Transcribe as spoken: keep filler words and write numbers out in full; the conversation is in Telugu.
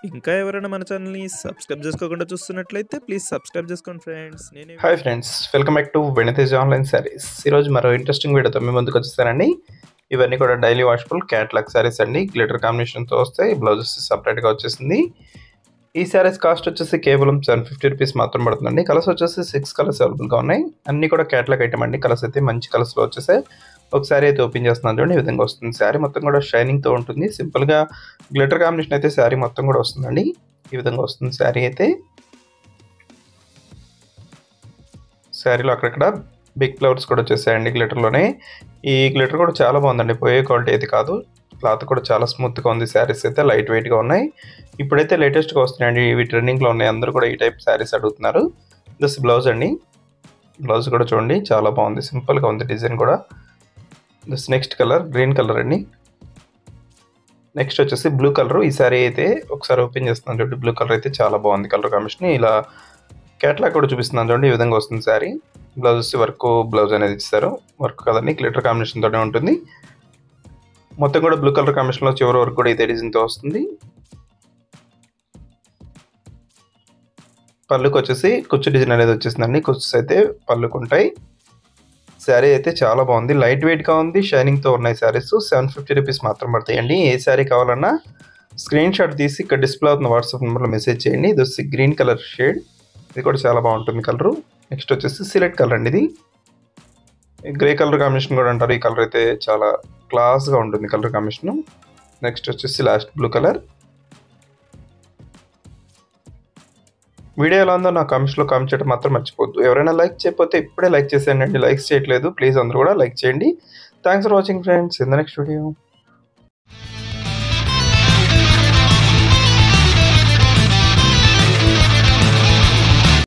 ఇంకా ఎవరైనా మన ఛానల్‌ని సబ్స్క్రైబ్ చేసుకోకుండా చూస్తున్నట్లయితే ప్లీజ్ సబ్స్క్రైబ్ చేసుకోండి ఫ్రెండ్స్. నేనే hi friends, welcome back to Venitej online sarees. ఈరోజు మరో ఇంట్రెస్టింగ్ వీడియోతో మీ ముందుకు వచ్చేసానండి. ఇవన్నీ కూడా డైలీ వాషబుల్ క్యాట్లాగ్ సారీస్ అండి. గ్లిటర్ కాంబినేషన్తో వస్తాయి. బ్లౌజెస్ సపరేట్గా వచ్చేసింది. ఈ సారీస్ కాస్ట్ వచ్చేసి కేవలం సెవెన్ ఫిఫ్టీ రూపీస్ మాత్రం పడుతుందండి. కలర్స్ వచ్చేసి సిక్స్ కలర్స్ అవైలబుల్గా ఉన్నాయి. అన్నీ కూడా క్యాట్లాగ్ ఐటమ్ అండి. కలర్స్ అయితే మంచి కలర్స్లో వచ్చేసాయి. ఒకసారి అయితే ఓపెన్ చేస్తున్నాను చూడండి, ఈ విధంగా వస్తుంది. శారీ మొత్తం కూడా షైనింగ్తో ఉంటుంది. సింపుల్గా గ్లిటర్ కాంబినేషన్ అయితే శారీ మొత్తం కూడా వస్తుందండి. ఈ విధంగా వస్తుంది శారీ అయితే. శారీలో అక్కడక్కడ బిగ్ ఫ్లవర్స్ కూడా వచ్చేసాయండి గ్లిటర్లోనే. ఈ గ్లిటర్ కూడా చాలా బాగుందండి, పోయే క్వాలిటీ అయితే కాదు. క్లాత్ కూడా చాలా స్మూత్గా ఉంది. శారీస్ అయితే లైట్ వెయిట్గా ఉన్నాయి. ఇప్పుడైతే లేటెస్ట్గా వస్తున్నాయండి, ఇవి ట్రెండింగ్లో ఉన్నాయి. అందరూ కూడా ఈ టైప్ శారీస్ అడుగుతున్నారు. దిస్ బ్లౌజ్ అండి. బ్లౌజ్ కూడా చూడండి చాలా బాగుంది, సింపుల్గా ఉంది డిజైన్ కూడా. This next colour green colour అండి. నెక్స్ట్ వచ్చేసి బ్లూ కలర్. ఈ శారీ అయితే ఒకసారి ఓపెన్ చేస్తున్నాను చూడండి. బ్లూ కలర్ అయితే చాలా బాగుంది కలర్ కాంబినేషన్. ఇలా క్యాట్లాగ్ కూడా చూపిస్తున్నాను చూడండి, ఈ విధంగా వస్తుంది శారీ. బ్లౌజ్ వర్క్ బ్లౌజ్ అనేది ఇస్తారు. వర్క్ కదండి, గ్లిటర్ కాంబినేషన్తోనే ఉంటుంది. మొత్తం కూడా బ్లూ కలర్ కాంబినేషన్లో చివరి వరకు కూడా ఇదే డిజైన్తో వస్తుంది. పళ్ళుకి వచ్చేసి కుచ్చు డిజైన్ అనేది వచ్చేసిందండి. కుచ్చుస్ అయితే పళ్ళుకు ఉంటాయి. శారీ అయితే చాలా బాగుంది, లైట్ వెయిట్గా ఉంది, షైనింగ్తో ఉన్నాయి శారీస్. సెవెన్ ఫిఫ్టీ రూపీస్ మాత్రం పడతాయండి. ఏ శారీ కావాలన్నా స్క్రీన్ షాట్ తీసి ఇక్కడ డిస్ప్లే అవుతున్న వాట్సాప్ నెంబర్లో మెసేజ్ చేయండి. ఇది వచ్చి గ్రీన్ కలర్ షేడ్, ఇది కూడా చాలా బాగుంటుంది కలరు. నెక్స్ట్ వచ్చేసి సిలెక్ట్ కలర్ అండి. ఇది గ్రే కలర్ కాంబినేషన్ కూడా అంటారు. ఈ కలర్ అయితే చాలా క్లాస్గా ఉంటుంది కలర్ కాంబినేషన్. నెక్స్ట్ వచ్చేసి లాస్ట్ బ్లూ కలర్. వీడియో ఎలా ఉందో నా కామెంట్స్లో కామెంట్ చేయడం మాత్రం మర్చిపోద్దు. ఎవరైనా లైక్ చేయకపోతే ఇప్పుడే లైక్ చేసేయండి. లైక్స్ చేయట్లేదు, ప్లీజ్ అందరూ కూడా లైక్ చేయండి. Thanks for watching friends. In the next video.